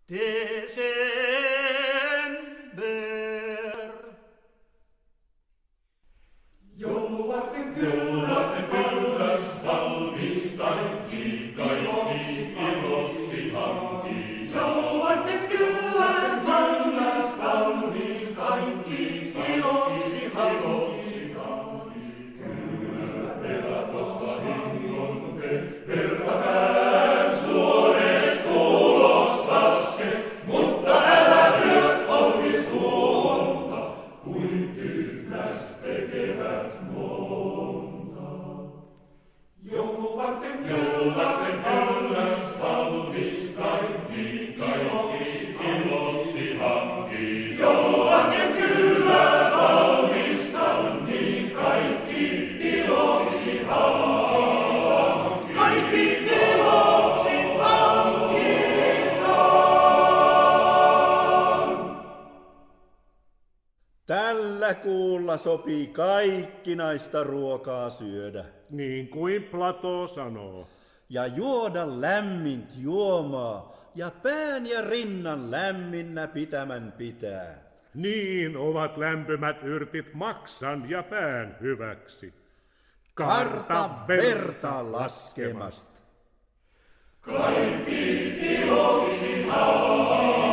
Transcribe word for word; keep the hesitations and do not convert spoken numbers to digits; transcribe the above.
Desember. Jouluvarten kyllä, kylläs valmis kaikki, kaikki iloksi hanki. Jouluvarten kyllä valmis, valmis kaikki iloksi hanki. Kyllä pelatossa hingon te, vertapään suoreet ulos laske, mutta älä lyö onnistuonta, kuin tyhmäs tekevät monta. Jouluvarten jouluvarten kylläs valmis kaikki, kaikki iloksi hanki. Jouluvarten kyllä valmis niin kaikki iloksi hanki. Kaikki iloksi hankitaan. Tällä kuulla sopii kaikkinaista ruokaa syödä. Niin kuin Plato sanoo. Ja juoda lämmint juomaa, ja pään ja rinnan lämminnä pitämän pitää. Niin ovat lämpimät yrtit maksan ja pään hyväksi. Karta verta laskemasta. Kaikki iloksi hanki.